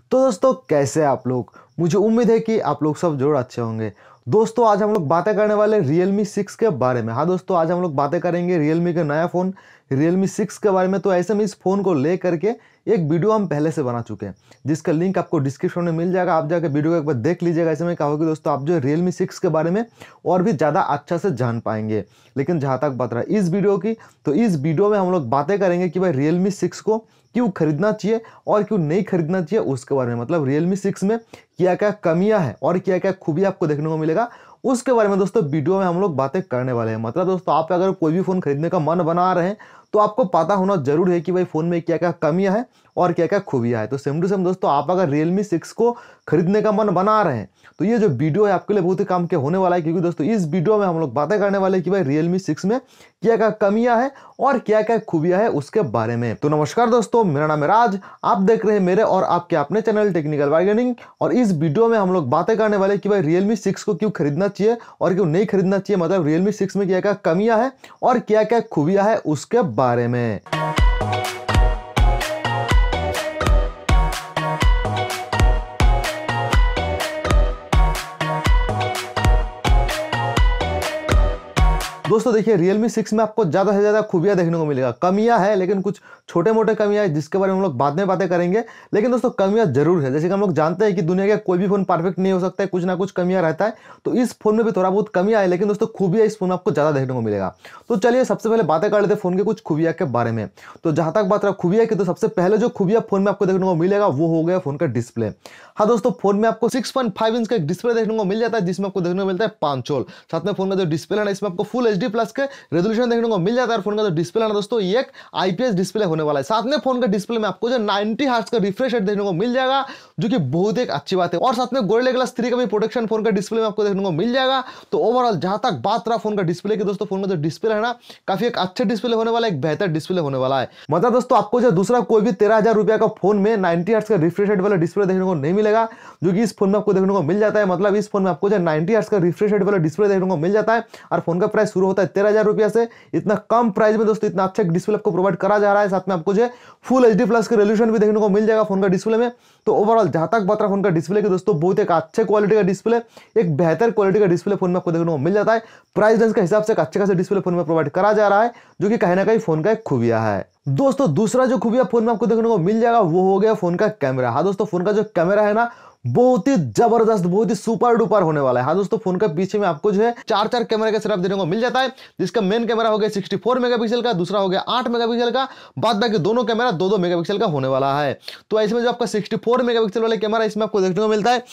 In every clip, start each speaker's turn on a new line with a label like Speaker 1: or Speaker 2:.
Speaker 1: तो दोस्तों कैसे हैं आप लोग। मुझे उम्मीद है कि आप लोग सब जरूर अच्छे होंगे। दोस्तों आज हम लोग बातें करने वाले Realme 6 के बारे में। हाँ दोस्तों, आज हम लोग बातें करेंगे Realme का नया फ़ोन Realme 6 के बारे में। तो ऐसे में इस फ़ोन को ले करके एक वीडियो हम पहले से बना चुके हैं, जिसका लिंक आपको डिस्क्रिप्शन में मिल जाएगा। आप जाकर वीडियो को एक बार देख लीजिएगा। ऐसे में क्या होगा दोस्तों, आप जो Realme 6 के बारे में और भी ज़्यादा अच्छा से जान पाएंगे। लेकिन जहाँ तक बात रहा इस वीडियो की, तो इस वीडियो में हम लोग बातें करेंगे कि भाई Realme 6 को क्यों खरीदना चाहिए और क्यों नहीं खरीदना चाहिए उसके बारे में। मतलब Realme 6 में क्या क्या कमियां हैं और क्या क्या खूबी आपको देखने को मिलेगा उसके बारे में दोस्तों वीडियो में हम लोग बातें करने वाले हैं। मतलब दोस्तों आप अगर कोई भी फ़ोन खरीदने का मन बना रहे हैं तो आपको पता होना जरूर है कि भाई फ़ोन में क्या क्या कमियां हैं और क्या क्या खूबियां हैं। तो सेम टू सेम दोस्तों, आप अगर Realme 6 को खरीदने का मन बना रहे हैं तो ये जो वीडियो है आपके लिए बहुत ही काम के होने वाला है। क्योंकि दोस्तों इस वीडियो में हम लोग बातें करने वाले हैं कि भाई Realme 6 में क्या क्या कमियां हैं और क्या क्या खूबियां हैं उसके बारे में। तो नमस्कार दोस्तों, मेरा नाम है राज, आप देख रहे हैं मेरे और आपके अपने चैनल टेक्निकल बार्गेनिंग। और इस वीडियो में हम लोग बातें करने वाले कि भाई Realme 6 को क्यों खरीदना चाहिए और क्यों नहीं खरीदना चाहिए। मतलब Realme 6 में क्या क्या कमियां हैं और क्या क्या खूबियां हैं उसके बारे में। दोस्तों देखिए, Realme 6 में आपको ज़्यादा से ज़्यादा खूबियाँ देखने को मिलेगा। कमियाँ है लेकिन कुछ छोटे मोटे कमियाँ है जिसके बारे में हम लोग बाद में बातें करेंगे। लेकिन दोस्तों कमियाँ जरूर है। जैसे कि हम लोग जानते हैं कि दुनिया का कोई भी फ़ोन परफेक्ट नहीं हो सकता है, कुछ ना कुछ कमियाँ रहता है। तो इस फोन में भी थोड़ा बहुत कमियाँ है, लेकिन दोस्तों खूबियाँ इस फोन में आपको ज़्यादा देखने को मिलेगा। तो चलिए सबसे पहले बातें कर लेते हैं फ़ोन के कुछ खूबियाँ के बारे में। तो जहाँ तक बात रहा खूबियाँ की, तो सबसे पहले जो खूबियाँ फोन में आपको देखने को मिलेगा वो हो गया फ़ोन का डिस्प्ले। हाँ दोस्तों, फोन में आपको 6.5 इंच का एक डिस्प्ले देखने को मिल जाता है, जिसमें आपको देखने को मिलता है 5 चोल। साथ में फोन का जो डिस्प्ले है ना, इसमें आपको फुल HD प्लस के रेजोल्यूशन देखने को मिल जाता है। और फोन का जो डिस्प्ले है ना दोस्तों, ये एक IPS डिस्प्ले होने वाला है। साथ में फोन के डिस्प्ले में आपको जो 90 हर्ट्ज का रिफ्रेश रेट देखने को मिल जाएगा, जो कि बहुत एक अच्छी बात है। और साथ में Gorilla Glass 3 का भी प्रोटेक्शन फोन का डिस्प्ले में आपको देखने को मिल जाएगा। तो ओवरऑल जहां तक बात रहा फोन का डिस्प्ले की, दोस्तों फोन का जो डिस्प्ले है ना, काफी एक अच्छे डिस्प्ले होने वाला है, एक बेहतर डिस्प्ले होने वाला है। मतलब दोस्तों आपको जो दूसरा कोई भी 13,000 रुपया का फोन में 90 हर्ट्ज का रिफ्रेश रेट वाला डिस्प्ले देखने को नहीं मिलेगा, जो कि इस फोन में आपको देखने को मिल जाता है। मतलब इस फोन में आपको जो 90 हर्ट्ज का रिफ्रेश रेट वाला डिस्प्ले देखने को मिल जाता है। और फोन का प्राइस शुरू होता है 13,000 रुपया से। इतना कम प्राइस में दोस्तों इतना अच्छा डिस्प्ले आपको प्रोवाइड करा जा रहा है। साथ में आपको जो फुल HD प्लस का रेजोल्यूशन भी देखने को मिल जाएगा फोन का डिस्प्ले में। तो ओवरऑल जहां तक बात रहा फोन का डिस्प्ले की, दोस्तों बहुत एक अच्छे क्वालिटी का डिस्प्ले, एक बेहतर क्वालिटी का डिस्प्ले फोन में आपको देखने को मिल जाता है। प्राइस रेंज के हिसाब से एक अच्छे खासे डिस्प्ले फोन में प्रोवाइड करा जा रहा है, जो कि कहीं ना कहीं फोन का एक खूबिया है। दोस्तों दूसरा जो खूबिया फोन में आपको देखने को मिल जाएगा वो हो गया फोन का कैमरा। हाँ दोस्तों, फोन का जो कैमरा है ना, बहुत ही जबरदस्त, बहुत ही सुपर डुपर होने वाला है। हाँ दोस्तों, फोन के पीछे में आपको जो है चार कैमरे का सेटअप देखने को मिल जाता है, जिसका मेन कैमरा हो गया 64 मेगापिक्सल का, दूसरा हो गया 8 मेगापिक्सल का, बाद बाकी दोनों कैमरा 2-2 मेगापिक्सल का होने वाला है। तो ऐसे में जो आपका 64 मेगापिक्सल वाले कैमरा, इसमें आपको देखने को मिलता है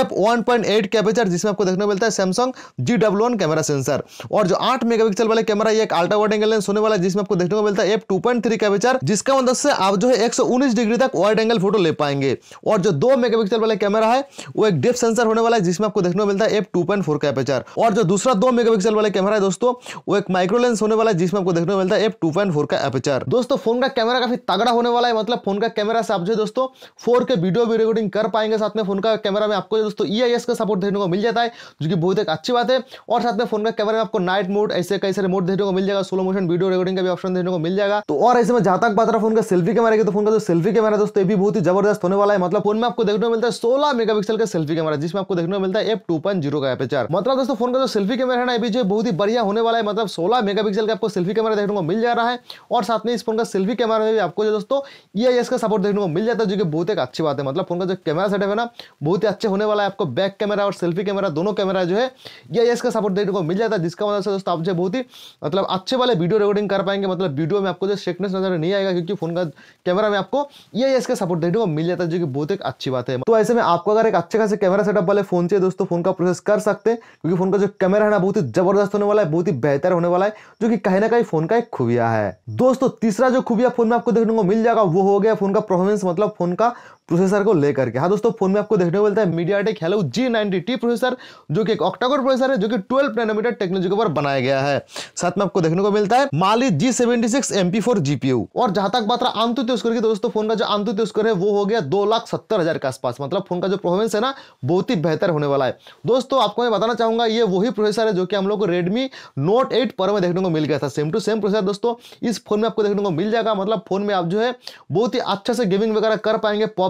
Speaker 1: f1.8 के अपर्चर, जिसमें आपको देखने को मिलता है सैमसंग GW1 कैमरा सेंसर। और जो 8 मेगापिक्सल वाले कैमरा, ये एक अल्ट्रा वाइड एंगल लेंस होने वाला है, जिसमें आपको देखने को मिलता है f2.3 के अपर्चर, जिसका मदद से आप जो है 119 डिग्री तक वाइड एंगल फोटो ले पाएंगे। और जो 2 मेगापिक्सल वाले कैमरा है वो एक डेप्थ सेंसर होने वाला है, जिसमें आपको देखने को मिलता है f2.4 का अपर्चर। और जो दूसरा 2 मेगापिक्सल वाला कैमरा है दोस्तों, वो एक माइक्रो लेंस होने वाला है, जिसमें आपको देखने को मिलता है f2.4 का अपर्चर। दोस्तों फोन का कैमरा काफी तगड़ा होने वाला है। मतलब फोन का कैमरा से आप जो दोस्तों 4K वीडियो भी रिकॉर्डिंग कर पाएंगे। साथ में फोन का कैमरा में आपको दोस्तों EIS का सपोर्ट देखने को मिल जाता है, जो कि बहुत एक अच्छी बात है। और साथ में फोन का कैमरा में आपको नाइट मोड, ऐसे कई सारे मोड देखने को मिल जाएगा, स्लो मोशन वीडियो रिकॉर्डिंग का भी ऑप्शन देखने को मिल जाएगा। तो और ऐसे में जहां तक बात रहा फोन का सेल्फी कैमरा की, तो फोन का जो सेल्फी कैमरा दोस्तों ये भी बहुत ही जबरदस्त होने वाला है। मतलब फोन में आपको देखने को मिलता है 16 मेगापिक्सल का सेल्फी कैमरा, जिसमें आपको देखने को मिलता है f2.0 का अपर्चर। मतलब दोस्तों फोन का जो सेल्फी कैमरा है ना, ये भी जो बहुत ही बढ़िया होने वाला है। मतलब 16 मेगापिक्सल का आपको सेल्फी कैमरा देखने को मिल जा रहा है। और साथ में इस फोन का सेल्फी कैमरा में भी आपको जो दोस्तों EIS का सपोर्ट देखने को मिल जाता है, जो कि बहुत एक अच्छी बात है। मतलब फोन का जो कैमरा सेटअप है ना, बहुत ही अच्छे होने वाला है। आपको बैक कैमरा और सेल्फी कैमरा दोनों कैमरा जो है EIS का सपोर्ट देखने को मिल जाता है, जिसका मतलब से दोस्तों आप जो बहुत ही मतलब अच्छे वाले वीडियो रिकॉर्डिंग कर पाएंगे। मतलब वीडियो में आपको जो शेकनेस नजर नहीं आएगा, क्योंकि फोन का कैमरा में आपको EIS का सपोर्ट देखने को मिल जाता है, जो कि बहुत एक अच्छी बात है। तो ऐसे में आपको अगर एक अच्छे खासे कैमरा सेटअप वाले फोन चाहिए दोस्तों, फोन का प्रोसेस कर सकते हैं, क्योंकि फोन का जो कैमरा है ना बहुत ही जबरदस्त होने वाला है, बहुत ही बेहतर होने वाला है, जो कि कहीं ना कहीं फोन का एक खूबिया है। दोस्तों तीसरा जो खूबिया फोन में आपको देखने को मिल जाएगा वो हो गया फोन का परफॉर्मेंस, मतलब फोन का प्रोसेसर को लेकर के। हाँ दोस्तों, फोन में आपको देखने को मिलता है MediaTek Helio G90T प्रोसेसर, जो कि एक ऑक्टा-कोर प्रोसेसर है, जो कि 12 नैनोमीटर टेक्नोलॉजी के ऊपर बनाया गया है। साथ में आपको देखने को मिलता है Mali G76 MP4 GPU। और जहां तक बात रहा AnTuTu स्कोर की, दोस्तों फोन का जो AnTuTu स्कोर है वो हो गया 2,70,000 के आसपास। मतलब फोन का जो परफॉर्मेंस है ना, बहुत ही बेहतर होने वाला है। दोस्तों आपको मैं बताना चाहूंगा, ये वही प्रोसेसर है जो कि हम लोग को Redmi Note 8 Pro में देखने को मिल गया था। सेम टू सेम प्रोसेसर दोस्तों इस फोन में आपको देखने को मिल जाएगा। मतलब फोन में आप जो है बहुत ही अच्छा से गेमिंग वगैरह कर पाएंगे,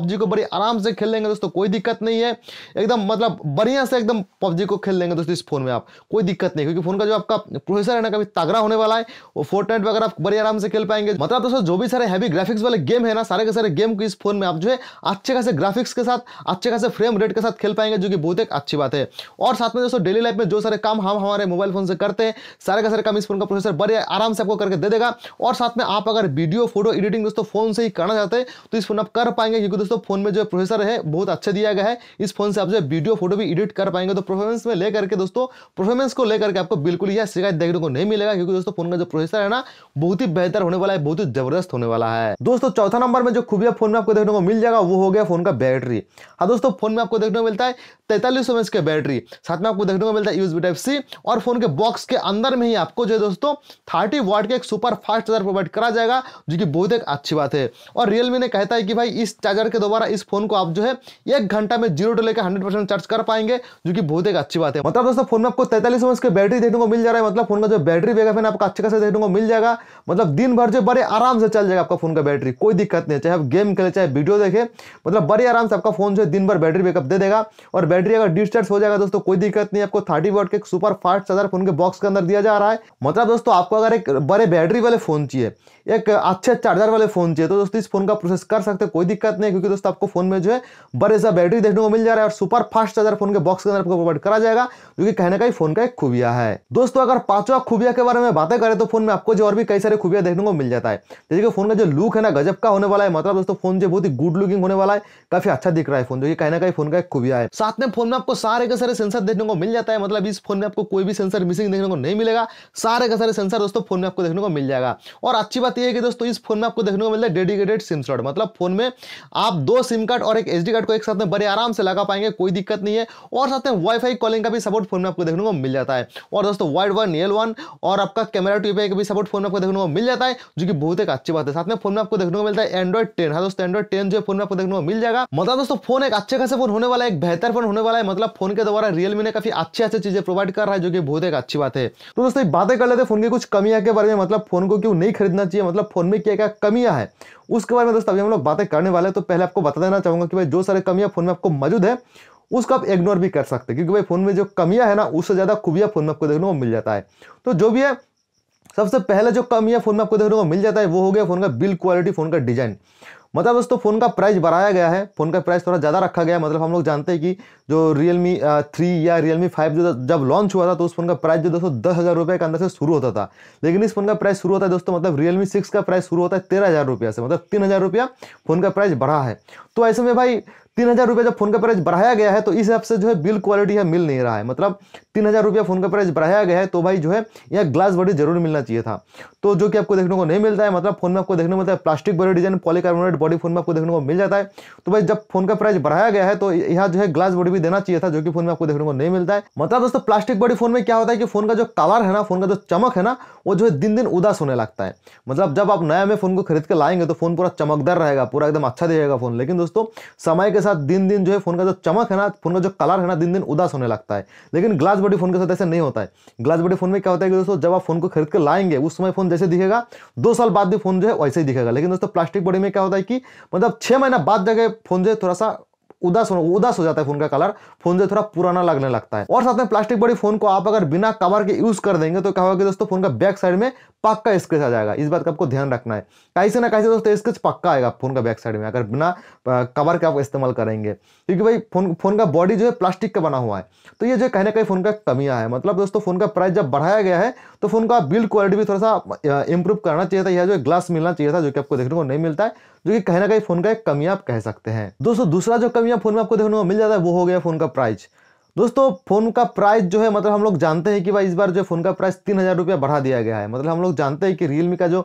Speaker 1: पबजी को बड़ी आराम से खेल लेंगे दोस्तों, कोई दिक्कत नहीं है। एकदम मतलब बढ़िया से एकदम पबजी को खेल लेंगे दोस्तों इस फोन में आप, कोई दिक्कत नहीं, क्योंकि फोन का जो आपका प्रोसेसर है ना काफी तगड़ा होने वाला है। वो फोर्टनाइट वगैरह आप बड़ी आराम से खेल पाएंगे। मतलब दोस्तों जो भी सारे हैवी ग्राफिक्स वाले गेम है ना, सारे के सारे गेम को इस फोन में आप जो है अच्छे खासे ग्राफिक्स के साथ, अच्छे खासे फ्रेम रेट के साथ खेल पाएंगे, जो कि बहुत एक अच्छी बात है। और साथ में दोस्तों डेली लाइफ में जो सारे काम हम हमारे मोबाइल फोन से करते हैं, सारे का सारे काम इस फोन का प्रोसेसर बड़े आराम से आपको करके दे देगा। और साथ में आप अगर वीडियो फोटो एडिटिंग दोस्तों फोन से ही करना चाहते हैं तो इस फोन आप कर पाएंगे, क्योंकि दोस्तों फोन में जो प्रोसेसर है बहुत अच्छा दिया गया है। इस फोन से आप जो वीडियो फोटो भी एडिट कर पाएंगे। तो परफॉर्मेंस में लेकर के दोस्तों, परफॉर्मेंस को लेकर के आपको बिल्कुल यह शिकायत देखने को नहीं मिलेगा, क्योंकि दोस्तों फोन का जो प्रोसेसर है ना बहुत ही बेहतर होने वाला है, बहुत ही जबरदस्त होने वाला है। दोस्तों चौथा नंबर में जो खूबियां फोन में आपको देखने को मिल जाएगा वो हो गया फोन का बैटरी। हाँ दोस्तों, फोन में आपको देखने को मिलता है 4300 mAh की बैटरी, साथ में आपको देखने को मिलता है USB Type-C, और फोन के बॉक्स के अंदर में ही आपको जो है दोस्तों 30 वाट के एक सुपर फास्ट चार्जर प्रोवाइड करा जाएगा, जो कि बहुत एक अच्छी बात है। और रियलमी ने कहता है कि भाई इस चार्जर के द्वारा इस फोन को आप जो है 1 घंटा में 0 to लेकर 100% चार्ज कर पाएंगे, जो कि बहुत एक अच्छी बात है। मतलब दोस्तों फोन में आपको 4300 mAh की बैटरी देखने को मिल जा रहा है। मतलब फोन का जो बैटरी बैकअप है आपको अच्छे खासे देखने को मिल जाएगा। मतलब दिन भर जो बड़े आराम से चल जाएगा आपका फोन का बैटरी, कोई दिक्कत नहीं है। चाहे आप गेम खेले चाहे वीडियो देखे, मतलब बड़े आराम से आपका फोन जो दिन भर बैटरी बैकअप दे देगा। और बैटरी अगर डिस्चार्ज हो जाएगा दोस्तों कोई दिक्कत नहीं, आपको 30 वाट के सुपर फास्ट चार्जर फोन के बॉक्स के अंदर दिया जा रहा है। मतलब दोस्तों आपको अगर एक बड़े बैटरी वाले फोन चाहिए, एक अच्छे चार्जर वाले फोन चाहिए, तो दोस्तों इस फोन का प्रोसेस कर सकते हैं, कोई दिक्कत नहीं, क्योंकि दोस्तों आपको फोन में जो है बड़े सा बैटरी देखने को मिल जा रहा है और सुपर फास्ट चार्जर फोन के बॉक्स के अंदर आपको प्रोवाइड करा जाएगा, जो कि कहीं ना कहीं फोन का एक खूबिया है। दोस्तों अगर पांचवा खूबिया के बारे में बातें करें तो फोन में आपको जो और भी कई सारे खूबिया देखने को मिल जाता है। जैसे कि फोन का जो लुक है ना गजब का होने वाला है। मतलब दोस्तों फोन जो बहुत ही गुड लुकिंग होने वाला है, काफी अच्छा दिख रहा है फोन, जो कि कहीं ना कहीं फोन का एक खूबिया है। साथ में फोन में आपको सारे के सारे सेंसर देखने को मिल जाता है। मतलब इस फोन में आपको कोई भी सेंसर मिसिंग देखने को नहीं मिलेगा, सारे के सारे सेंसर दोस्तों फोन में आपको देखने को मिल जाएगा। और अच्छी बात यह है कि दोस्तों इस फोन में आपको देखने को मिलता है डेडिकेटेड सिम स्लॉट। मतलब फोन में आप 2 सिम कार्ड और एक SD कार्ड को एक साथ में बड़े आराम से लगा पाएंगे, कोई दिक्कत नहीं है। और साथ में वाईफाई कॉलिंग का भी सपोर्ट फोन में आपको देखने को मिल जाता है। और दोस्तों वाइड वन L1 और आपका कैमरा टीपीआई का भी सपोर्ट फोन में आपको देखने को मिल जाता है, जो कि बहुत एक अच्छी बात है। साथ में फोन में आपको देखने को मिलता है एंड्रॉइड 10। हाँ दोस्तों एंड्रॉइड 10 जो फोन में आपको देखने को मिल जाएगा। मतलब दोस्तों फोन एक अच्छे खासे फोन होने वाला है, एक बेहतर फोन होने वाला है। मतलब फोन के द्वारा रियलमी ने काफी अच्छी अच्छी चीजें प्रोवाइड कर रहा है, जो कि बहुत एक अच्छी बात है। तो दोस्तों बातें कर लेते हैं फोन की कुछ कमियां के बारे में। मतलब फोन को क्यों नहीं खरीदना चाहिए, मतलब फोन में क्या क्या कमियां है उसके बारे में दोस्तों अभी हम लोग बातें करने वाले हैं। तो पहले आपको बता देना चाहूंगा कि भाई जो सारे कमियां फोन में आपको मौजूद है उसको आप इग्नोर भी कर सकते हैं, क्योंकि भाई फोन में जो कमियां है ना उससे ज्यादा खूबियां फोन में आपको देखने को मिल जाता है। तो जो भी है, सबसे पहले जो कमियां फोन में आपको देखने को मिल जाता है वो हो गया फोन का बिल्ड क्वालिटी, फोन का डिजाइन। मतलब दोस्तों फोन का प्राइस बढ़ाया गया है, फोन का प्राइस थोड़ा ज़्यादा रखा गया है। मतलब हम लोग जानते हैं कि जो Realme 3 या Realme 5 जो जब लॉन्च हुआ था तो उस फोन का प्राइस जो दोस्तों 10,000 रुपये के अंदर से शुरू होता था, लेकिन इस फोन का प्राइस शुरू होता है दोस्तों, मतलब Realme 6 का प्राइस शुरू होता है 13,000 रुपये से। मतलब 3,000 रुपया फोन का प्राइस बढ़ा है। तो ऐसे में भाई 3,000 रुपये जब फोन का प्राइस बढ़ाया गया है तो इस हिसाब से जो है बिल्ड क्वालिटी है मिल नहीं रहा है। मतलब 3,000 रुपया फोन का प्राइस बढ़ाया गया है तो भाई जो है यह ग्लास बॉडी जरूर मिलना चाहिए था, तो जो कि आपको देखने को नहीं मिलता है। मतलब फोन में आपको देखने को मिलता है plastic body design, polycarbonate body phone में आपको देखने को मिल जाता है। तो भाई जब फोन का प्राइस बढ़ाया गया है तो यहाँ जो है ग्लास बॉडी भी देना चाहिए था, जो कि फोन में आपको देखने को नहीं मिलता है। मतलब दोस्तों प्लास्टिक बॉडी फोन में क्या होता है कि फोन का जो कलर है ना, फोन का जो चमक है ना, वो जो है दिन दिन उदास होने लगता है। मतलब जब आप नया में फोन को खरीद के लाएंगे तो फोन पूरा चमकदार रहेगा, पूरा एकदम अच्छा दिखेगा फोन, लेकिन दोस्तों समय के साथ दिन दिन जो है फोन का जो चमक है ना, फोन का जो कलर है ना, दिन दिन उदास होने लगता है। लेकिन ग्लास बॉडी फोन के साथ ऐसा नहीं होता है। ग्लास बॉडी फोन में क्या होता है कि दोस्तों जब आप फोन को खरीद के लाएंगे उस समय फोन जैसे दिखेगा, 2 साल बाद भी फोन जो है वैसे ही दिखेगा। लेकिन दोस्तों प्लास्टिक बॉडी में क्या होता है कि मतलब 6 महीना बाद जाके फोन जो है थोड़ा सा उदास हो जाता है, फोन का कलर फोन से थोड़ा पुराना लगने लगता है। और साथ में प्लास्टिक बॉडी फोन को आप अगर बिना कवर के यूज कर देंगे तो क्या होगा कि दोस्तों फोन का बैक साइड में पक्का स्क्रैच आ जाएगा। इस बात का आपको ध्यान रखना है, कैसे ना कैसे दोस्तों स्क्रैच पक्का आएगा फोन का बैक साइड में अगर बिना कवर के आप इस्तेमाल करेंगे, क्योंकि भाई फोन का बॉडी जो है प्लास्टिक का बना हुआ है। तो ये जो कहीं ना कहीं फोन का कमियां है। मतलब दोस्तों फोन का प्राइस जब बढ़ाया गया है तो फोन का बिल्ड क्वालिटी भी थोड़ा सा इंप्रूव करना चाहिए था, यह जो ग्लास मिलना चाहिए था, जो कि आपको देखने को नहीं मिलता है, जो कि कहीं ना कहीं फोन का एक कमियां आप कह सकते हैं। दोस्तों दूसरा जो कमियां फोन में आपको देखने को मिल जाता है वो हो गया फोन का प्राइस। दोस्तों फोन का प्राइस जो है, मतलब हम लोग जानते हैं कि भाई इस बार जो फोन का प्राइस 3,000 रुपया बढ़ा दिया गया है। मतलब हम लोग जानते हैं कि Realme का जो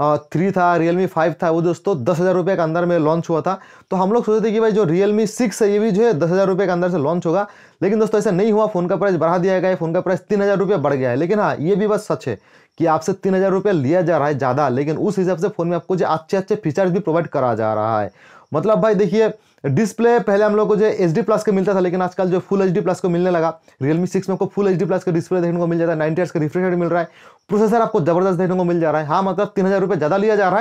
Speaker 1: 3 था, Realme 5 था, वो दोस्तों 10,000 रुपये के अंदर में लॉन्च हुआ था। तो हम लोग सोचते थे कि भाई जो Realme 6 है ये भी जो है 10,000 रुपये के अंदर से लॉन्च होगा, लेकिन दोस्तों ऐसा नहीं हुआ। फोन का प्राइस बढ़ा दिया गया है, फोन का प्राइस 3,000 रुपया बढ़ गया है। लेकिन हाँ ये भी बात सच है कि आपसे 3,000 रुपया लिया जा रहा है ज़्यादा, लेकिन उस हिसाब से फोन में आपको जो अच्छे अच्छे फीचर्स भी प्रोवाइड करा जा रहा है। मतलब भाई देखिए डिस्प्ले पहले हम लोग को जो HD+ का मिलता था, लेकिन आजकल जो फुल HD+ को मिलने लगा। Realme 6 में आपको फुल HD+ का डिस्प्ले देखने को मिल जाता है, 90 हर्ट्ज का रिफ्रेश रेट मिल रहा है, प्रोसेसर आपको जबरदस्त देखने को मिल जा रहा है। हाँ मतलब 3,000 रुपये ज़्यादा लिया जा रहा है,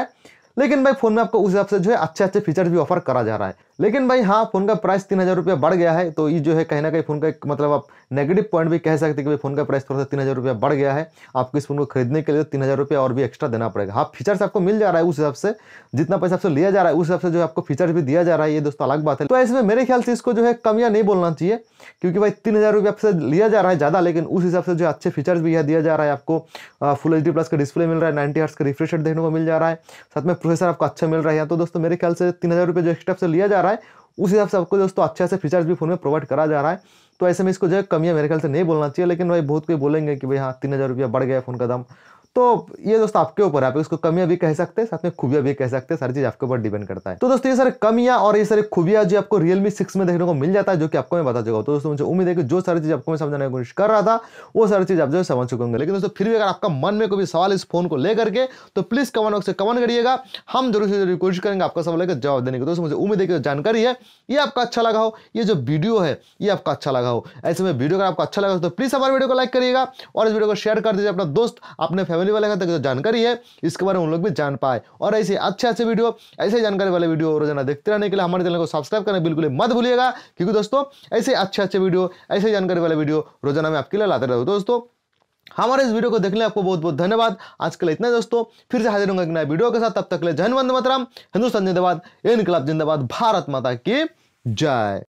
Speaker 1: लेकिन भाई फोन में आपको उस हिसाब से जो है अच्छे अच्छे फीचर्स भी ऑफर करा जा रहा है। लेकिन भाई हाँ, फोन का प्राइस 3000 रुपया बढ़ गया है, तो ये जो है कहीं ना कहीं फोन का एक मतलब आप नेगेटिव पॉइंट भी कह सकते हैं कि भाई फोन का प्राइस थोड़ा सा 3000 रुपया बढ़ गया है। आपको इस फोन को खरीदने के लिए 3000 रुपया और भी एक्स्ट्रा देना पड़ेगा। हाँ, फीचर्स आपको मिल जा रहा है उस हिसाब से, जितना पैसा आपसे लिया जा रहा है उस हिसाब से जो है आपको फीचर्स भी दिया जा रहा है, ये दोस्तों अलग बात है। तो ऐसे में मेरे ख्याल से इसको जो है कमियां नहीं बोलना चाहिए, क्योंकि भाई 3000 रुपया आपसे लिया जा रहा है ज्यादा, लेकिन उस हिसाब से जो अच्छे फीचर्स भी यह दिया जा रहा है। आपको फुल HD प्लस का डिस्प्ले मिल रहा है, 90 हर्ट्ज का रिफ्रेश रेट देखने को मिल जा रहा है, साथ में प्रोसेसर आपको अच्छा मिल रहा है। तो दोस्तों मेरे ख्याल से 3000 रुपये जो एक्स्ट्रा से लिया जा रहा है उस हिसाब से आपको दोस्तों अच्छे से फीचर्स भी फोन में प्रोवाइड करा जा रहा है। तो ऐसे में इसको जो है कमियां मेरे ख्याल से नहीं बोलना चाहिए। लेकिन भाई बहुत कोई बोलेंगे कि भाई हाँ 3000 रुपया बढ़ गया फोन का दाम, तो ये दोस्तों आपके ऊपर है, आप इसको कमियां भी कह सकते हैं, साथ में खूबियां भी कह सकते हैं, सारी चीज आपके ऊपर डिपेंड करता है। तो दोस्तों ये सारे कमियां और ये सारी खूबियां जो आपको Realme 6 में देखने को मिल जाता है, जो कि आपको मैं बता चुका हूं। तो दोस्तों मुझे उम्मीद है कि जो सारी चीज आपको मैं समझाने की कोशिश कर रहा था वो सारी चीज आप जो है समझ चुके होंगे। लेकिन दोस्तों फिर भी अगर आपका मन में कोई भी सवाल इस फोन को लेकर के, तो प्लीज कमेंट बॉक्स से कमेंट करिएगा, हम जरूर से जरूर कोशिश करेंगे आपका सवाल का जवाब देने की। दोस्तों मुझे उम्मीद है कि जानकारी है ये आपका अच्छा लगा हो, ये जो वीडियो है ये आपका अच्छा लगा हो। ऐसे में वीडियो अगर आपको अच्छा लगा तो प्लीज हमारे वीडियो को लाइक करिएगा और इस वीडियो को शेयर कर दीजिए अपना दोस्त, अपने फैमिली वाले तक, जो जानकारी है इसके बारे में उन लोग भी जान पाए। और ऐसे अच्छे वीडियो, ऐसे जानकारी वाले वीडियो रोजाना देखते रहने के लिए हमारे चैनल को सब्सक्राइब करना बिल्कुल मत भूलिएगा, क्योंकि दोस्तों ऐसे अच्छे वीडियो, ऐसे जानकारी वाले वीडियो रोजाना मैं आपके लिए लाते रहूं। दोस्तों हमारे इस वीडियो को देखने आपको बहुत बहुत धन्यवाद। आज के लिए इतना दोस्तों, फिर से हाजिर होंगे एक नए वीडियो के साथ। तब तक के लिए जय हिंद, वंदे मातरम, हिंदुस्तान जिंदाबाद, इनकलाब जिंदाबाद, भारत माता की जय।